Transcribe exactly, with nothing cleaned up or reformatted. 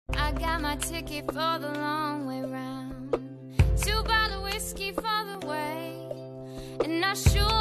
I got my ticket for the long way round. Two bottle whiskey for the way, and I sure